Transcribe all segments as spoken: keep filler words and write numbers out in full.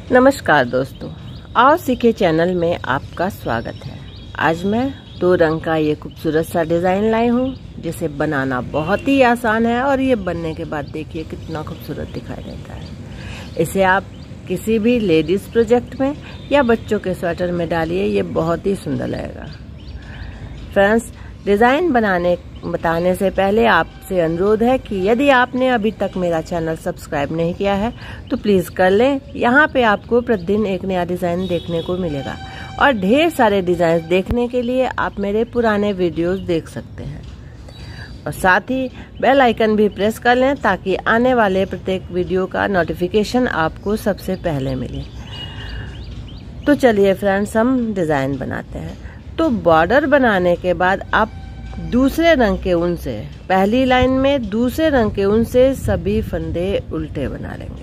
नमस्कार दोस्तों, आओ सीखे चैनल में आपका स्वागत है। आज मैं दो रंग का ये खूबसूरत सा डिज़ाइन लाई हूँ जिसे बनाना बहुत ही आसान है और ये बनने के बाद देखिए कितना खूबसूरत दिखाई देता है। इसे आप किसी भी लेडीज़ प्रोजेक्ट में या बच्चों के स्वेटर में डालिए, ये बहुत ही सुंदर लगेगा। फ्रेंड्स, डिज़ाइन बनाने बताने से पहले आपसे अनुरोध है कि यदि आपने अभी तक मेरा चैनल सब्सक्राइब नहीं किया है तो प्लीज़ कर लें। यहाँ पे आपको प्रतिदिन एक नया डिज़ाइन देखने को मिलेगा और ढेर सारे डिज़ाइन देखने के लिए आप मेरे पुराने वीडियोस देख सकते हैं और साथ ही बेल आइकन भी प्रेस कर लें ताकि आने वाले प्रत्येक वीडियो का नोटिफिकेशन आपको सबसे पहले मिले। तो चलिए फ्रेंड्स, हम डिज़ाइन बनाते हैं। तो बॉर्डर बनाने के बाद आप दूसरे रंग के ऊन से, पहली लाइन में दूसरे रंग के ऊन से सभी फंदे उल्टे बना लेंगे।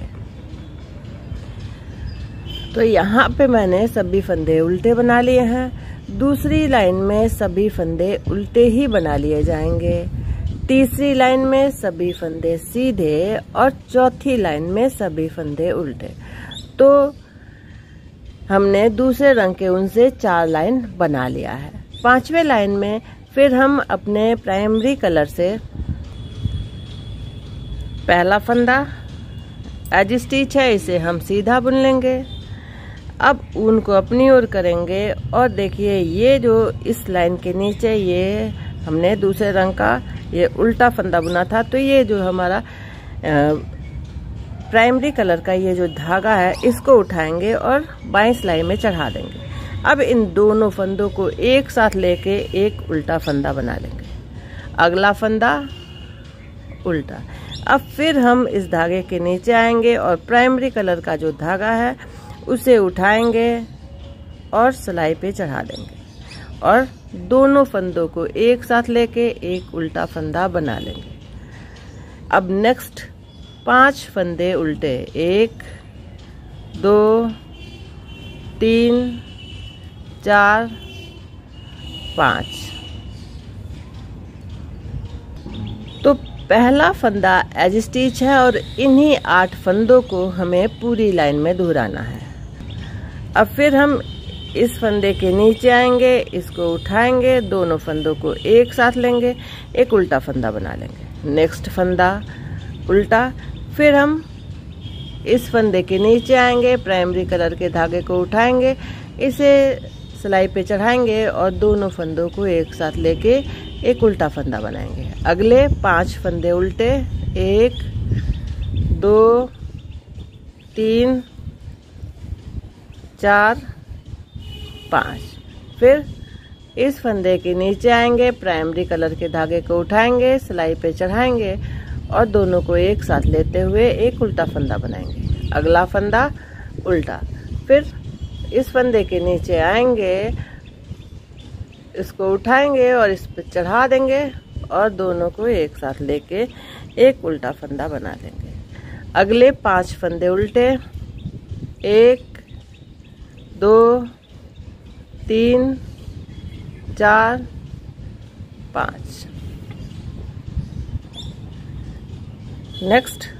तो यहाँ पे मैंने सभी फंदे उल्टे बना लिए हैं। दूसरी लाइन में सभी फंदे उल्टे ही बना लिए जाएंगे। तीसरी लाइन में सभी फंदे सीधे और चौथी लाइन में सभी फंदे उल्टे। तो हमने दूसरे रंग के ऊन से चार लाइन बना लिया है। पांचवें लाइन में फिर हम अपने प्राइमरी कलर से पहला फंदा एज स्टिच है, इसे हम सीधा बुन लेंगे। अब ऊन को अपनी ओर करेंगे और देखिए ये जो इस लाइन के नीचे ये हमने दूसरे रंग का ये उल्टा फंदा बुना था, तो ये जो हमारा प्राइमरी कलर का ये जो धागा है इसको उठाएंगे और बाईं सिलाई में चढ़ा देंगे। अब इन दोनों फंदों को एक साथ लेके एक उल्टा फंदा बना लेंगे। अगला फंदा उल्टा। अब फिर हम इस धागे के नीचे आएंगे और प्राइमरी कलर का जो धागा है उसे उठाएंगे और सिलाई पे चढ़ा देंगे और दोनों फंदों को एक साथ लेके एक उल्टा फंदा बना लेंगे। अब नेक्स्ट पांच फंदे उल्टे, एक, दो, तीन, चार, पाँच। तो पहला फंदा एज स्टिच है और इन्हीं आठ फंदों को हमें पूरी लाइन में दोहराना है। अब फिर हम इस फंदे के नीचे आएंगे, इसको उठाएंगे, दोनों फंदों को एक साथ लेंगे, एक उल्टा फंदा बना लेंगे। नेक्स्ट फंदा उल्टा। फिर हम इस फंदे के नीचे आएंगे, प्राइमरी कलर के धागे को उठाएंगे, इसे सिलाई पे चढ़ाएंगे और दोनों फंदों को एक साथ लेके एक उल्टा फंदा बनाएंगे। अगले पांच फंदे उल्टे, एक, दो, तीन, चार, पाँच। फिर इस फंदे के नीचे आएंगे, प्राइमरी कलर के धागे को उठाएंगे, सिलाई पे चढ़ाएंगे और दोनों को एक साथ लेते हुए एक उल्टा फंदा बनाएंगे। अगला फंदा उल्टा। फिर इस फंदे के नीचे आएंगे, इसको उठाएंगे और इस पर चढ़ा देंगे और दोनों को एक साथ लेके एक उल्टा फंदा बना लेंगे। अगले पांच फंदे उल्टे, एक, दो, तीन, चार, पाँच। नेक्स्ट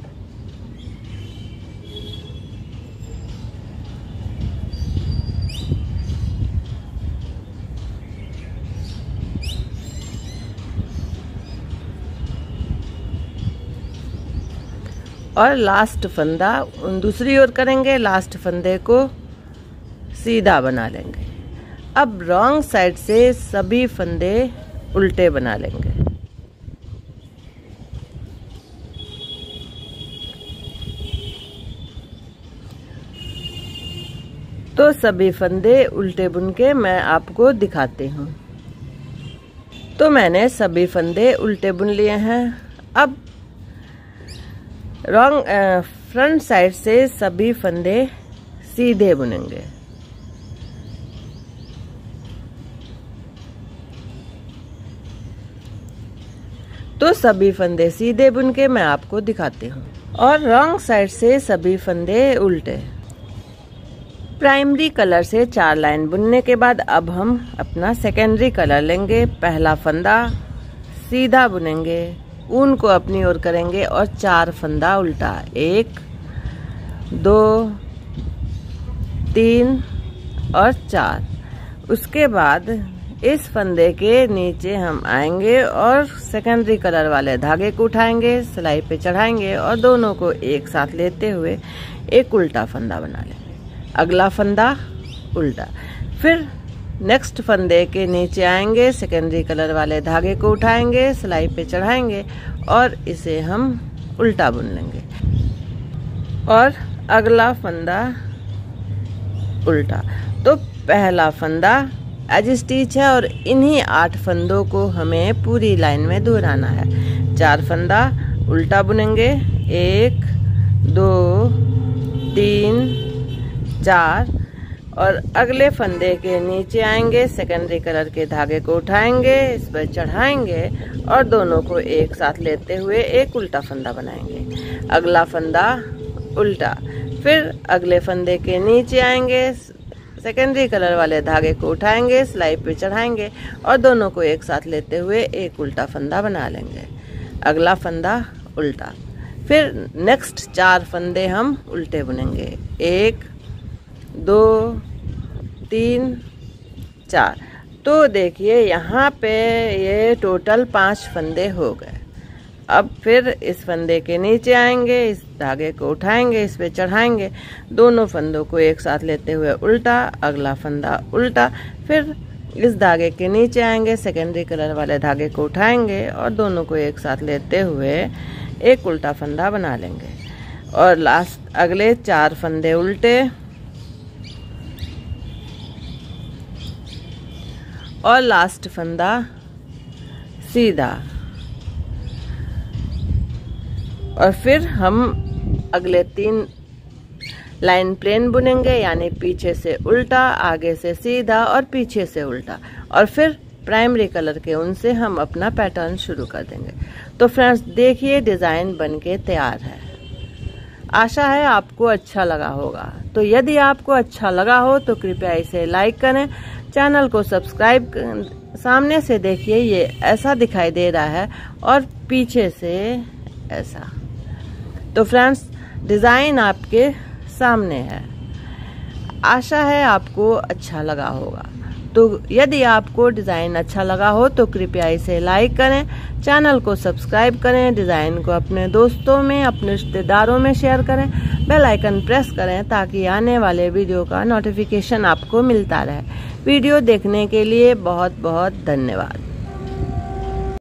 और लास्ट फंदा दूसरी ओर करेंगे, लास्ट फंदे को सीधा बना लेंगे। अब रॉन्ग साइड से सभी फंदे उल्टे बना लेंगे। तो सभी फंदे उल्टे बुन के मैं आपको दिखाती हूँ। तो मैंने सभी फंदे उल्टे बुन लिए हैं। अब रॉन्ग फ्रंट साइड से सभी फंदे सीधे बुनेंगे। तो सभी फंदे सीधे बुन के मैं आपको दिखाती हूँ और रॉन्ग साइड से सभी फंदे उल्टे। प्राइमरी कलर से चार लाइन बुनने के बाद अब हम अपना सेकेंडरी कलर लेंगे। पहला फंदा सीधा बुनेंगे, ऊन को अपनी ओर करेंगे और चार फंदा उल्टा, एक, दो, तीन और चार। उसके बाद इस फंदे के नीचे हम आएंगे और सेकेंडरी कलर वाले धागे को उठाएंगे, सिलाई पे चढ़ाएंगे और दोनों को एक साथ लेते हुए एक उल्टा फंदा बना लेंगे। अगला फंदा उल्टा। फिर नेक्स्ट फंदे के नीचे आएंगे, सेकेंडरी कलर वाले धागे को उठाएंगे, सिलाई पे चढ़ाएंगे और इसे हम उल्टा बुन लेंगे। और अगला फंदा उल्टा। तो पहला फंदा एज स्टिच है और इन्हीं आठ फंदों को हमें पूरी लाइन में दोहराना है। चार फंदा उल्टा बुनेंगे, एक दो तीन चार, और अगले फंदे के नीचे आएंगे, सेकेंडरी कलर के धागे को उठाएंगे, इस पर चढ़ाएंगे और दोनों को एक साथ लेते हुए एक उल्टा फंदा बनाएंगे। अगला फंदा उल्टा। फिर अगले फंदे के नीचे आएंगे, सेकेंडरी कलर वाले धागे को उठाएंगे, सिलाई पे चढ़ाएंगे और दोनों को एक साथ लेते हुए एक उल्टा फंदा बना लेंगे। अगला फंदा उल्टा। फिर नेक्स्ट चार फंदे हम उल्टे बुनेंगे, एक दो तीन चार। तो देखिए यहाँ पे ये टोटल पांच फंदे हो गए। अब फिर इस फंदे के नीचे आएंगे, इस धागे को उठाएंगे, इस पे चढ़ाएंगे, दोनों फंदों को एक साथ लेते हुए उल्टा। अगला फंदा उल्टा। फिर इस धागे के नीचे आएंगे, सेकेंडरी कलर वाले धागे को उठाएंगे और दोनों को एक साथ लेते हुए एक उल्टा फंदा बना लेंगे। और लास्ट अगले चार फंदे उल्टे और लास्ट फंदा सीधा। और फिर हम अगले तीन लाइन प्लेन बुनेंगे, यानी पीछे से उल्टा, आगे से सीधा और पीछे से उल्टा। और फिर प्राइमरी कलर के उनसे हम अपना पैटर्न शुरू कर देंगे। तो फ्रेंड्स देखिए डिज़ाइन बनके तैयार है। आशा है आपको अच्छा लगा होगा। तो यदि आपको अच्छा लगा हो तो कृपया इसे लाइक करें, चैनल को सब्सक्राइब। सामने से देखिए ये ऐसा दिखाई दे रहा है और पीछे से ऐसा। तो फ्रेंड्स डिज़ाइन आपके सामने है। आशा है आपको अच्छा लगा होगा। तो यदि आपको डिज़ाइन अच्छा लगा हो तो कृपया इसे लाइक करें, चैनल को सब्सक्राइब करें, डिज़ाइन को अपने दोस्तों में, अपने रिश्तेदारों में शेयर करें, बेल आइकन प्रेस करें ताकि आने वाले वीडियो का नोटिफिकेशन आपको मिलता रहे। वीडियो देखने के लिए बहुत बहुत धन्यवाद।